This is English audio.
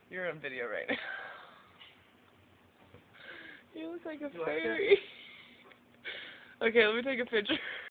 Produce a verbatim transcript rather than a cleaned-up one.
You're on video right now. You look like a You like fairy. Okay, let me take a picture.